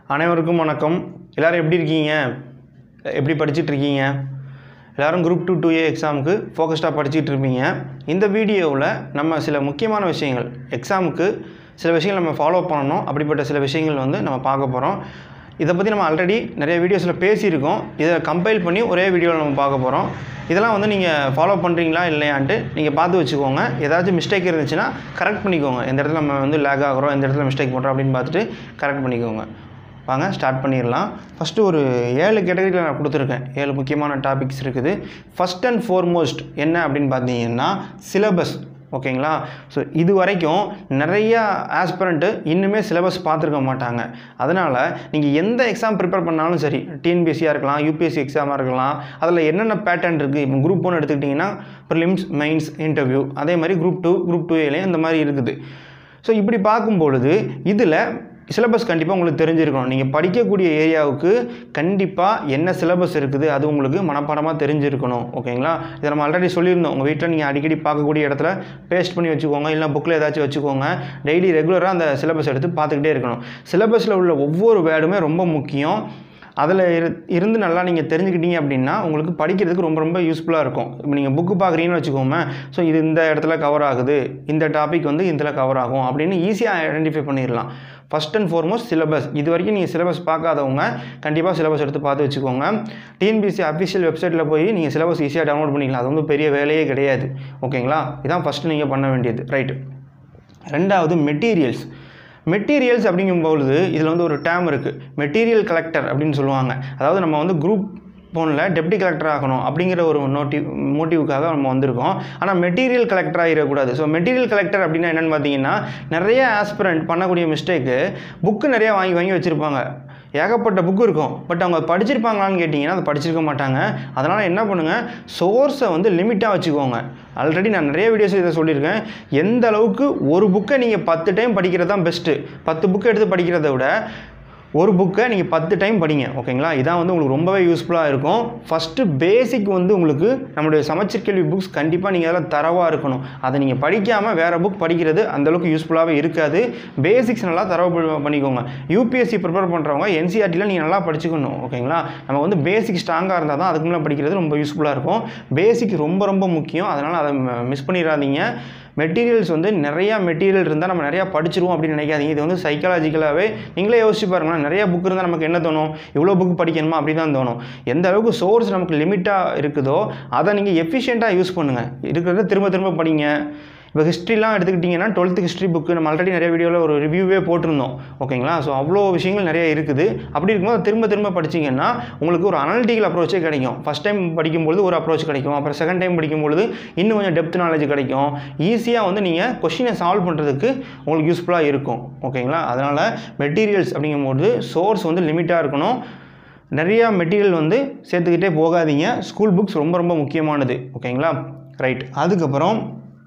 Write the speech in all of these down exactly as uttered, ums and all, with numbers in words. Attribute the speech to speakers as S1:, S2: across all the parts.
S1: அனைவருக்கும் வணக்கம். எல்லாரும் எப்படி இருக்கீங்க? எப்படி படிச்சிட்டு இருக்கீங்க? எல்லாரும் குரூப் டூ டூ ஏ எக்ஸாமுக்கு ஃபோக்கஸ்டாக படிச்சுட்டு இருப்பீங்க. இந்த வீடியோவில் நம்ம சில முக்கியமான விஷயங்கள், எக்ஸாமுக்கு சில விஷயங்கள் நம்ம ஃபாலோ பண்ணணும், அப்படிப்பட்ட சில விஷயங்கள் வந்து நம்ம பார்க்க போகிறோம். இதை பற்றி நம்ம ஆல்ரெடி நிறைய வீடியோஸில் பேசியிருக்கோம். இதை கம்பைல் பண்ணி ஒரே வீடியோவில் நம்ம பார்க்க போகிறோம். இதெல்லாம் வந்து நீங்கள் ஃபாலோ பண்ணுறீங்களா இல்லையான்ட்டு நீங்கள் பார்த்து வச்சுக்கோங்க. ஏதாச்சும் மிஸ்டேக் இருந்துச்சுன்னா கரெக்ட் பண்ணிக்கோங்க. எந்த இடத்துல நம்ம வந்து லேக் ஆகிறோம், எந்த இடத்துல மிஸ்டேக் பண்ணுறோம் அப்படின்னு பார்த்துட்டு கரெக்ட் பண்ணிக்கோங்க. வாங்க ஸ்டார்ட் பண்ணிடலாம். ஃபஸ்ட்டு ஒரு ஏழு கேட்டகரியில் நான் கொடுத்துருக்கேன். ஏழு முக்கியமான டாபிக்ஸ் இருக்குது. ஃபஸ்ட் அண்ட் ஃபோர்மோஸ்ட் என்ன அப்படின்னு பார்த்தீங்கன்னா சிலபஸ். ஓகேங்களா? ஸோ இது வரைக்கும் நிறையா ஆஸ்பிரண்ட்டு இன்னுமே சிலபஸ் பார்த்துருக்க மாட்டாங்க. அதனால் நீங்கள் எந்த எக்ஸாம் ப்ரிப்பேர் பண்ணாலும் சரி, டிஎன்பிஎஸ்சியாக இருக்கலாம், யூபிஎஸ்சி எக்ஸாமாக இருக்கலாம், அதில் என்னென்ன பேட்டர்ன் இருக்குது. இப்போ குரூப் ஒன்று எடுத்துக்கிட்டிங்கன்னா ப்ரிலிம்ஸ், மெயின்ஸ், இன்டர்வியூ, அதே மாதிரி குரூப் டூ குரூப் டூ ஏலையும் இந்த மாதிரி இருக்குது. ஸோ இப்படி பார்க்கும்பொழுது இதில் சிலபஸ் கண்டிப்பாக உங்களுக்கு தெரிஞ்சிருக்கணும். நீங்கள் படிக்கக்கூடிய ஏரியாவுக்கு கண்டிப்பாக என்ன சிலபஸ் இருக்குது அது உங்களுக்கு மனப்பாடமாக தெரிஞ்சிருக்கணும். ஓகேங்களா? இதை நம்ம ஆல்ரெடி சொல்லியிருந்தோம். உங்கள் வீட்டில் நீங்கள் அடிக்கடி பார்க்கக்கூடிய இடத்துல பேஸ்ட் பண்ணி வச்சுக்கோங்க, இல்லை புக்கில் ஏதாச்சும் வச்சுக்கோங்க. டெய்லி ரெகுலராக அந்த சிலபஸ் எடுத்து பார்த்துக்கிட்டே இருக்கணும். சிலபஸில் உள்ள ஒவ்வொரு வேர்டுமே ரொம்ப முக்கியம். அதில் இரு இருந்து நல்லா நீங்கள் தெரிஞ்சுக்கிட்டீங்க அப்படின்னா உங்களுக்கு படிக்கிறதுக்கு ரொம்ப ரொம்ப யூஸ்ஃபுல்லாக இருக்கும். இப்போ நீங்கள் புக்கு பார்க்குறீங்கன்னு வச்சுக்கோங்க. ஸோ இது இந்த இடத்துல கவர் ஆகுது, இந்த டாபிக் வந்து இதில் கவர் ஆகும் அப்படின்னு ஈஸியாக ஐடென்டிஃபை பண்ணிடலாம். First and foremost syllabus. இது வரைக்கும் நீங்கள் சிலபஸ் பார்க்காதவங்க கண்டிப்பாக சிலபஸ் எடுத்து பார்த்து வச்சுக்கோங்க. டிஎன்பிஎஸ்சி அஃபிஷியல் வெப்சைட்டில் போய் நீங்கள் சிலபஸ் ஈஸியாக டவுன்லோட் பண்ணிக்கலாம். அது வந்து பெரிய வேலையே கிடையாது. ஓகேங்களா? இதான் ஃபஸ்ட்டு நீங்கள் பண்ண வேண்டியது. ரைட்டு. ரெண்டாவது மெட்டீரியல்ஸ். மெட்டீரியல்ஸ் அப்படிங்கும்பொழுது இதில் வந்து ஒரு டேம் இருக்குது, மெட்டீரியல் கலெக்டர் அப்படின்னு சொல்லுவாங்க. அதாவது நம்ம வந்து குரூப் ஒன்றில் டெப்டி கலெக்டர் ஆகணும் அப்படிங்கிற ஒரு நோட்டிவ் மோட்டிவுக்காக நம்ம வந்திருக்கோம். ஆனால் மெட்டீரியல் கலெக்டர் ஆகிடக்கூடாது. ஸோ மெட்டீரியல் கலெக்டர் அப்படின்னா என்னென்னு பார்த்தீங்கன்னா, நிறைய ஆஸ்பிரண்ட் பண்ணக்கூடிய மிஸ்டேக்கு புக்கு நிறையா வாங்கி வாங்கி வச்சுருப்பாங்க. ஏகப்பட்ட புக்கு இருக்கும். பட் அவங்க படிச்சிருப்பாங்களான்னு கேட்டிங்கன்னா அதை படிச்சிருக்க மாட்டாங்க. அதனால் என்ன பண்ணுங்கள், சோர்ஸை வந்து லிமிட்டாக வச்சுக்கோங்க. ஆல்ரெடி நான் நிறைய வீடியோஸ் இதை சொல்லியிருக்கேன். எந்த அளவுக்கு ஒரு புக்கை நீங்கள் பத்து டைம் படிக்கிறது தான் பெஸ்ட்டு. பத்து புக்கை எடுத்து படிக்கிறத விட ஒரு புக்கை நீங்கள் பத்து டைம் படிங்க. ஓகேங்களா? இதான் வந்து உங்களுக்கு ரொம்பவே யூஸ்ஃபுல்லாக இருக்கும். ஃபஸ்ட்டு பேசிக் வந்து உங்களுக்கு நம்மளுடைய சமச்சீர் கேள்வி புக்ஸ் கண்டிப்பாக நீங்கள் அதில் தரவாக இருக்கணும். அதை நீங்கள் படிக்காமல் வேறு புக் படிக்கிறது அந்தளவுக்கு யூஸ்ஃபுல்லாகவே இருக்காது. பேசிக்ஸ் நல்லா தரவு பண்ணிக்கோங்க. யூபிஎஸ்சி ப்ரிப்பேர் பண்ணுறவங்க என்சிஆர்டியில் நீங்கள் நல்லா படிச்சுக்கணும். ஓகேங்களா? நம்ம வந்து பேசிக் ஸ்ட்ராங்காக இருந்தால் தான் அதுக்கு மேலே படிக்கிறது ரொம்ப யூஸ்ஃபுல்லாக இருக்கும். பேசிக் ரொம்ப ரொம்ப முக்கியம். அதனால் அதை மிஸ் பண்ணிடாதீங்க. மெட்டீரியல்ஸ் வந்து நிறையா மெட்டீரியல் இருந்தால் நம்ம நிறையா படிச்சிருவோம் அப்படின்னு நினைக்காதீங்க. இது வந்து சைக்காலஜிக்கலாகவே நீங்களே யோசிச்சு பாருங்களேன். நிறைய புக் இருந்தால் நமக்கு என்ன தோணும், இவ்வளோ புக் படிக்கணுமா அப்படி தான் தோணும். எந்த அளவுக்கு சோர்ஸ் நமக்கு லிமிட்டாக இருக்குதோ அதை நீங்கள் எஃபிஷியண்ட்டாக யூஸ் பண்ணுங்கள். இருக்கிறத திரும்ப திரும்ப படிங்க. இப்போ ஹிஸ்ட்ரிலாம் எடுத்துக்கிட்டிங்கன்னா டுவெல்த்து ஹிஸ்ட்ரி புக்கு நம்ம ஆல்ரெடி நிறைய வீடியோவில் ஒரு ரிவ்யூவே போட்டிருந்தோம். ஓகேங்களா? ஸோ அவ்வளோ விஷயங்கள் நிறைய இருக்குது. அப்படி இருக்கும்போது திரும்ப திரும்ப படிச்சிங்கன்னா உங்களுக்கு ஒரு அனலிட்டிக்கல் அப்ரோச்சே கிடைக்கும். ஃபஸ்ட் டைம் படிக்கும்பொழுது ஒரு அப்ரோச் கிடைக்கும். அப்புறம் செகண்ட் டைம் படிக்கும்பொழுது இன்னும் கொஞ்சம் டெப்த் நாலேஜ் கிடைக்கும். ஈஸியாக வந்து நீங்கள் கொஸ்டினை சால்வ் பண்ணுறதுக்கு உங்களுக்கு யூஸ்ஃபுல்லாக இருக்கும். ஓகேங்களா? அதனால் மெட்டீரியல்ஸ் அப்படிங்கும்போது சோர்ஸ் வந்து லிமிட்டாக இருக்கணும். நிறையா மெட்டீரியல் வந்து சேர்த்துக்கிட்டே போகாதீங்க. ஸ்கூல் புக்ஸ் ரொம்ப ரொம்ப முக்கியமானது. ஓகேங்களா? ரைட். அதுக்கப்புறம்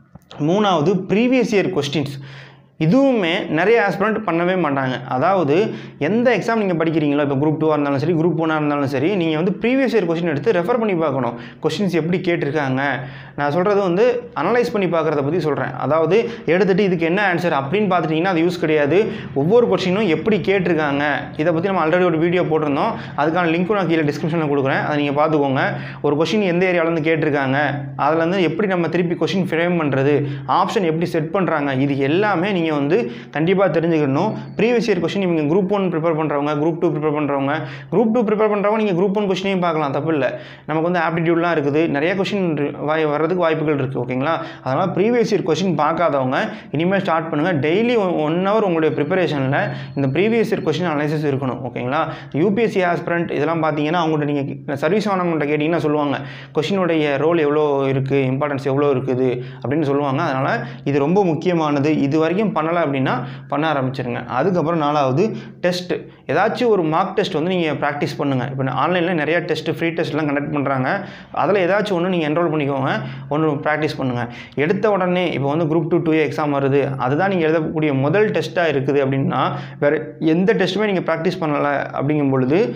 S1: மூணாவது ப்ரீவியஸ் இயர் கொஸ்டின்ஸ். இதுவுமே நிறைய ஆஸ்பிரண்ட் பண்ணவே மாட்டாங்க. அதாவது எந்த எக்ஸாம் நீங்கள் படிக்கிறீங்களோ, இப்போ குரூப் டூவாக இருந்தாலும் சரி, குரூப் ஒன்னாக இருந்தாலும் சரி, நீங்கள் வந்து ப்ரீவியஸ் இயர் கொஸ்டின் எடுத்து ரெஃபர் பண்ணி பார்க்கணும். கொஸ்டின்ஸ் எப்படி கேட்டிருக்காங்க. நான் சொல்கிறது வந்து அனலைஸ் பண்ணி பார்க்குறத பற்றி சொல்கிறேன். அதாவது எடுத்துகிட்டு இதுக்கு என்ன ஆன்சர் அப்படின்னு பார்த்துட்டிங்கன்னா அது யூஸ் கிடையாது. ஒவ்வொரு கொஸ்டினும் எப்படி கேட்டிருக்காங்க இதை பற்றி நம்ம ஆல்ரெடி ஒரு வீடியோ போட்டிருந்தோம். அதுக்கான லிங்க்கும் நான் கீழே டிஸ்கிரிப்ஷனில் கொடுக்குறேன். அதை நீங்கள் பார்த்துக்கோங்க. ஒரு கொஸ்டின் எந்த ஏரியாவிலேருந்து கேட்டிருக்காங்க, அதில் வந்து எப்படி நம்ம திருப்பி கொஸ்டின் ஃப்ரேம் பண்ணுறது, ஆப்ஷன் எப்படி செட் பண்ணுறாங்க, இது எல்லாமே நீங்கள் வந்து கண்டிப்பாக தெரிஞ்சுக்கணும். ப்ரீவியஸ் இயர் கொஸ்டின் இவங்க குரூப் ஒன் ப்ரிப்பேர் பண்ணுறவங்க, குரூப் டூ ப்ரிப்பேர் பண்ணுறவங்க, குரூப் டூ ப்ரிப்பேர் பண்ணுறவங்க நீங்கள் குரூப் ஒன் கொஸ்டினையும் பார்க்கலாம், தப்பு இல்லை. நமக்கு வந்து ஆப்டிடியூட்லாம் இருக்குது, நிறைய கொஸ்டின் வாய் வர்றதுக்கு வாய்ப்புகள் இருக்குது. ஓகேங்களா? அதனால் ப்ரீவியஸ் இயர் கொஸ்டின் பார்க்காதவங்க இனிமேல் ஸ்டார்ட் பண்ணுங்கள். டெய்லி ஒன் ஹவர் உங்களுடைய ப்ரிப்பரேஷனில் இந்த ப்ரீவியஸ் இயர் கொஸ்டின் அனலைசிஸ் இருக்கணும். ஓகேங்களா? யூபிஎஸ்சி ஆஸ்பிரண்ட் இதெல்லாம் பார்த்தீங்கன்னா அவங்கள்ட்ட நீங்கள் சர்வீஸ் ஆனவங்கள்ட்ட கேட்டிங்கன்னா சொல்லுவாங்க கொஸ்டினுடைய ரோல் எவ்வளோ இருக்குது, இம்பார்ட்டன்ஸ் எவ்வளோ இருக்குது அப்படின்னு சொல்லுவாங்க. அதனால் இது ரொம்ப முக்கியமானது. இது வரைக்கும் பண்ணலை அப்படின்னா பண்ண ஆரம்பிச்சிருங்க. அதுக்கப்புறம் நாலாவது டெஸ்ட்டு. ஏதாச்சும் ஒரு மார்க் டெஸ்ட் வந்து நீங்கள் ப்ராக்டிஸ் பண்ணுங்கள். இப்போ ஆன்லைனில் நிறையா டெஸ்ட்டு ஃப்ரீ டெஸ்ட்லாம் கண்டக்ட் பண்ணுறாங்க. அதில் ஏதாச்சும் ஒன்று நீங்கள் என்ரோல் பண்ணிக்கோங்க, ஒன்று ப்ராக்டிஸ் பண்ணுங்கள். எடுத்த உடனே இப்போ வந்து group two two A exam வருது, அதுதான் நீங்கள் எழுதக்கூடிய முதல் டெஸ்ட்டாக இருக்குது அப்படின்னா வேறு எந்த டெஸ்ட்டுமே நீங்கள் ப்ராக்டிஸ் பண்ணலை அப்படிங்கும் பொழுது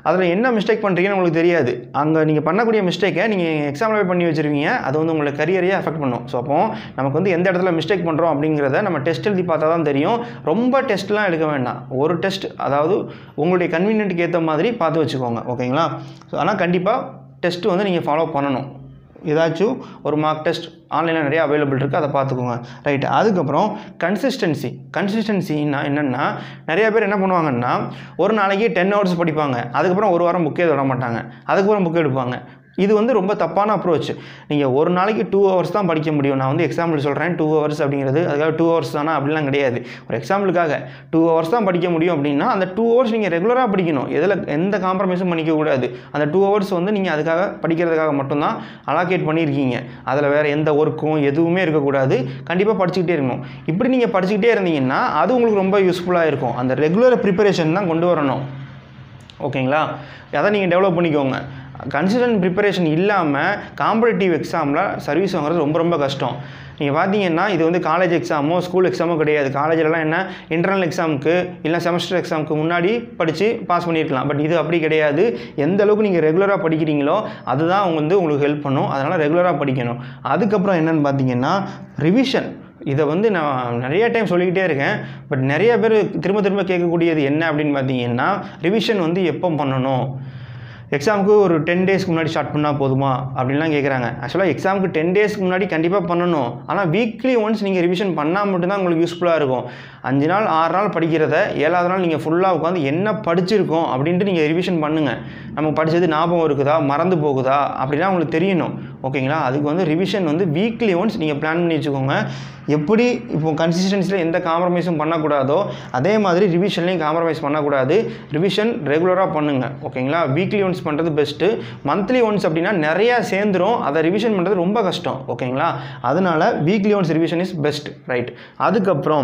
S1: அதில் என்ன மிஸ்டேக் பண்ணுறீங்கன்னு உங்களுக்கு தெரியாது. அங்கே நீங்கள் பண்ணக்கூடிய மிஸ்டேக்கை நீங்கள் எக்ஸாமில் பண்ணி வச்சுருவீங்க. அது வந்து உங்களை கரியரையே அஃபெக்ட் பண்ணும். ஸோ அப்போ நமக்கு வந்து எந்த இடத்துல மிஸ்டேக் பண்ணுறோம் அப்படிங்கிறத நம்ம டெஸ்ட் எழுதி பார்த்தா தான் தெரியும். ரொம்ப டெஸ்ட்லாம் எடுக்க வேண்டாம். ஒரு டெஸ்ட், அதாவது உங்களுடைய கன்வீனியன்ட்டுக்கு ஏற்ற மாதிரி பார்த்து வச்சுக்கோங்க. ஓகேங்களா? ஸோ ஆனால் கண்டிப்பாக டெஸ்ட்டு வந்து நீங்கள் ஃபாலோ பண்ணணும். ஏதாச்சும் ஒரு மார்க் டெஸ்ட் ஆன்லைனில் நிறைய அவைலபிள் இருக்குது, அதை பார்த்துக்கோங்க. ரைட். அதுக்கப்புறம் கன்சிஸ்டன்சி. கன்சிஸ்டன்சின்னா என்னென்னா, நிறைய பேர் என்ன பண்ணுவாங்கன்னா, ஒரு நாளைக்கு டென் ஹவர்ஸ் படிப்பாங்க, அதுக்கப்புறம் ஒரு வாரம் புக்கே தொட மாட்டாங்க, அதுக்கப்புறம் புக் எடுப்பாங்க. இது வந்து ரொம்ப தப்பான அப்ரோச். நீங்கள் ஒரு நாளைக்கு டூ ஹவர்ஸ் தான் படிக்க முடியும். நான் வந்து எக்ஸாம்பிள் சொல்கிறேன். டூ ஹவர்ஸ் அப்படிங்கிறது அதுக்காக டூ ஹவர்ஸ் தானே அப்படிலாம் கிடையாது. ஒரு எக்ஸாம்பிளுக்காக டூ ஹவர்ஸ் தான் படிக்க முடியும் அப்படின்னா அந்த டூ ஹவர்ஸ் நீங்கள் ரெகுலராக படிக்கணும். எதில் எந்த காம்ப்ரமைஸும் பண்ணிக்கக்கூடாது. அந்த டூ ஹவர்ஸ் வந்து நீங்கள் அதுக்காக படிக்கிறதுக்காக மட்டும்தான் அலாகேட் பண்ணியிருக்கீங்க. அதில் வேறு எந்த ஒர்க்கும் எதுவுமே இருக்கக்கூடாது. கண்டிப்பாக படிச்சுக்கிட்டே இருக்கணும். இப்படி நீங்கள் படிச்சுக்கிட்டே இருந்தீங்கன்னா அது உங்களுக்கு ரொம்ப யூஸ்ஃபுல்லாக இருக்கும். அந்த ரெகுலர் ப்ரிப்பரேஷன் தான் கொண்டு வரணும். ஓகேங்களா? அதை நீங்கள் டெவலப் பண்ணிக்கோங்க. கன்சிஸ்டன்ட் ப்ரிப்பரேஷன் இல்லாமல் காம்படிட்டிவ் எக்ஸாமில் சர்வீஸ் வாங்குறது ரொம்ப ரொம்ப கஷ்டம். நீங்கள் பார்த்தீங்கன்னா இது வந்து காலேஜ் எக்ஸாமோ ஸ்கூல் எக்ஸாமோ கிடையாது. காலேஜிலலாம் என்ன இன்டர்னல் எக்ஸாமுக்கு இல்லை செமஸ்டர் எக்ஸாமுக்கு முன்னாடி படித்து பாஸ் பண்ணியிருக்கலாம். பட் இது அப்படி கிடையாது. எந்த அளவுக்கு நீங்கள் ரெகுலராக படிக்கிறீங்களோ அதுதான் அவங்க வந்து உங்களுக்கு ஹெல்ப் பண்ணும். அதனால் ரெகுலராக படிக்கணும். அதுக்கப்புறம் என்னென்னு பார்த்தீங்கன்னா ரிவிஷன். இதை வந்து நான் நிறைய டைம் சொல்லிக்கிட்டே இருக்கேன். பட் நிறைய பேர் திரும்ப திரும்ப கேட்கக்கூடியது என்ன அப்படின்னு பார்த்தீங்கன்னா, ரிவிஷன் வந்து எப்போ பண்ணணும், எக்ஸாமுக்கு ஒரு டென் டேஸ்க்கு முன்னாடி ஸ்டார்ட் பண்ணால் போதுமா அப்படின்லாம் கேட்குறாங்க. ஆக்சுவலாக எக்ஸாமுக்கு டென் டேஸ்க்கு முன்னாடி கண்டிப்பாக பண்ணணும். ஆனால் வீக்லி ஒன்ஸ் நீங்கள் ரிவிஷன் பண்ணால் மட்டும்தான் உங்களுக்கு யூஸ்ஃபுல்லாக இருக்கும். அஞ்சு நாள் ஆறு நாள் படிக்கிறத ஏழாவது நாள் நீங்கள் ஃபுல்லாக உட்காந்து என்ன படிச்சிருக்கோம் அப்படின்ட்டு நீங்கள் ரிவிஷன் பண்ணுங்கள். நமக்கு படித்தது ஞாபகம் இருக்குதா, மறந்து போகுதா அப்படிலாம் உங்களுக்கு தெரியணும். ஓகேங்களா? அதுக்கு வந்து ரிவிஷன் வந்து வீக்லி ஒன்ஸ் நீங்கள் பிளான் பண்ணி வச்சுக்கோங்க. எப்படி இப்போ கன்சிஸ்டன்சியில் எந்த காம்ப்ரமைஸும் பண்ணக்கூடாதோ அதே மாதிரி ரிவிஷன்லையும் காம்ப்ரமைஸ் பண்ணக்கூடாது. ரிவிஷன் ரெகுலராக பண்ணுங்கள். ஓகேங்களா? வீக்லி ஒன்ஸ் பண்ணுறது பெஸ்ட்டு. மந்த்லி ஒன்ஸ் அப்படின்னா நிறையா சேர்ந்துடும். அதை ரிவிஷன் பண்ணுறது ரொம்ப கஷ்டம். ஓகேங்களா? அதனால் weekly once revision is best. Right. அதுக்கப்புறம்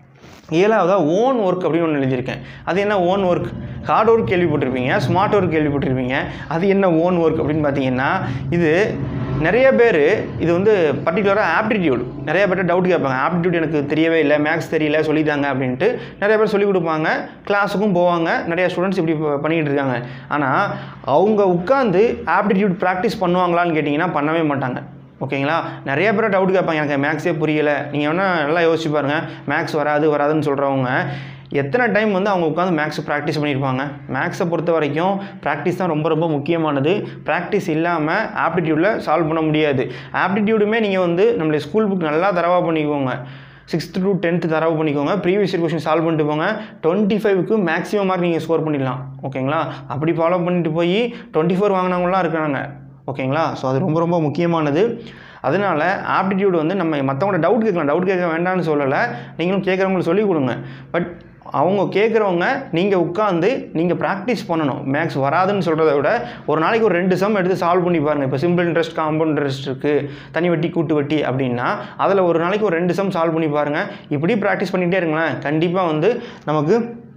S1: ஏழாவதாக ஓன் ஒர்க் அப்படின்னு ஒன்று எழுதியிருக்கேன். அது என்ன ஓன் ஒர்க்? ஹார்ட் ஒர்க் கேள்விப்பட்டிருப்பீங்க, ஸ்மார்ட் ஒர்க் கேள்விப்பட்டிருப்பீங்க. அது என்ன ஓன் ஒர்க் அப்படின்னு பார்த்தீங்கன்னா, இது நிறைய பேர் இது வந்து பர்டிகுலராக ஆப்டிடியூட் நிறைய பேர் டவுட் கேட்பாங்க. ஆப்டிடியூட் எனக்கு தெரியவே இல்லை, மேக்ஸ் தெரியல, சொல்லித்தாங்க அப்படின்ட்டு நிறைய பேர் சொல்லிக் கொடுப்பாங்க. கிளாஸுக்கும் போவாங்க. நிறைய ஸ்டூடெண்ட்ஸ் இப்படி பண்ணிகிட்டு இருக்காங்க. ஆனால் அவங்க உட்காந்து ஆப்டிடியூட் ப்ராக்டிஸ் பண்ணுவாங்களான்னு கேட்டிங்கன்னா பண்ணவே மாட்டாங்க. ஓகேங்களா? நிறைய பேர் டவுட் கேட்பாங்க, எனக்கு மேக்ஸே புரியலை. நீங்கள் வேணால் நல்லா யோசிச்சு பாருங்கள். மேக்ஸ் வராது வராதுன்னு சொல்கிறவங்க எத்தனை டைம் வந்து அவங்க உட்காந்து மேக்ஸ் ப்ராக்டிஸ் பண்ணியிருப்பாங்க. மேக்ஸை பொறுத்த வரைக்கும் ப்ராக்டிஸ் தான் ரொம்ப ரொம்ப முக்கியமானது. ப்ராக்டிஸ் இல்லாமல் ஆப்டிடியூடில் சால்வ் பண்ண முடியாது. ஆப்டிடியூடுமே நீங்கள் வந்து நம்மளுடைய ஸ்கூல் புக் நல்லா தரவாக பண்ணிக்கோங்க. சிக்ஸ்த்து டு டென்த்து தரவு பண்ணிக்கோங்க. ப்ரீவியஸ் இயர் கொஸ்டின் சால்வ் பண்ணிட்டு போங்க. டுவெண்ட்டி ஃபைவ்க்கு மேக்ஸிமம் மார்க் நீங்கள் ஸ்கோர் பண்ணிடலாம். ஓகேங்களா? அப்படி ஃபாலோ பண்ணிட்டு போய் டுவெண்ட்டி ஃபோர் வாங்கினவங்களாம் இருக்கிறாங்க. ஓகேங்களா? ஸோ அது ரொம்ப ரொம்ப முக்கியமானது. அதனால் ஆப்டிடியூட் வந்து நம்ம மற்றவங்களோட டவுட் கேட்கலாம். டவுட் கேட்க வேண்டாம்னு சொல்லலை. நீங்களும் கேட்குறவங்களுக்கு சொல்லிக் கொடுங்க. பட் அவங்க கேட்குறவங்க நீங்கள் உட்காந்து நீங்கள் ப்ராக்டிஸ் பண்ணணும். மேக்ஸ் வராதுன்னு சொல்கிறத விட ஒரு நாளைக்கு ஒரு ரெண்டு சம் எடுத்து சால்வ் பண்ணி பாருங்கள். இப்போ சிம்பிள் இன்ட்ரெஸ்ட், காம்பவுண்ட் இன்ட்ரெஸ்ட் இருக்குது, தனி வட்டி கூட்டு வட்டி அப்படின்னா அதில் ஒரு நாளைக்கு ஒரு ரெண்டு சம் சால்வ் பண்ணி பாருங்கள். இப்படி ப்ராக்டிஸ் பண்ணிகிட்டே இருங்களேன். கண்டிப்பாக வந்து நமக்கு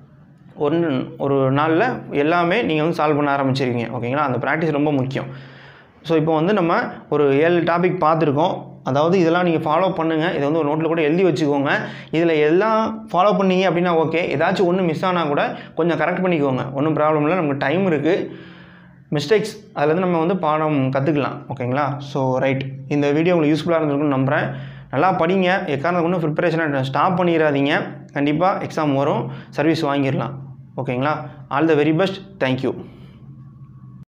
S1: ஒன்று ஒரு நாளில் எல்லாமே நீங்கள் வந்து சால்வ் பண்ண ஆரம்பிச்சிருக்கீங்க. ஓகேங்களா? அந்த ப்ராக்டிஸ் ரொம்ப முக்கியம். ஸோ இப்போ வந்து நம்ம ஒரு ஏழு டாபிக் பார்த்துருக்கோம். அதாவது இதெல்லாம் நீங்கள் ஃபாலோ பண்ணுங்கள். இதை வந்து ஒரு நோட்டில் கூட எழுதி வச்சுக்கோங்க. இதில் எல்லாம் ஃபாலோ பண்ணீங்க அப்படின்னா ஓகே. ஏதாச்சும் ஒன்று மிஸ் ஆனால் கூட கொஞ்சம் கரெக்ட் பண்ணிக்கோங்க. ஒன்றும் ப்ராப்ளம் இல்லை. நமக்கு டைம் இருக்குது. மிஸ்டேக்ஸ் அதுலேருந்து நம்ம வந்து பாடம் கற்றுக்கலாம். ஓகேங்களா? So right. இந்த வீடியோ உங்களுக்கு யூஸ்ஃபுல்லாக இருந்திருக்குன்னு நம்புகிறேன். நல்லா படிங்க. எக்காரணம் ஒன்றும் ப்ரிப்பரேஷனை ஸ்டாப் பண்ணிடாதீங்க. கண்டிப்பாக எக்ஸாம் வரும், சர்வீஸ் வாங்கிடலாம். ஓகேங்களா? All the very best. Thank you.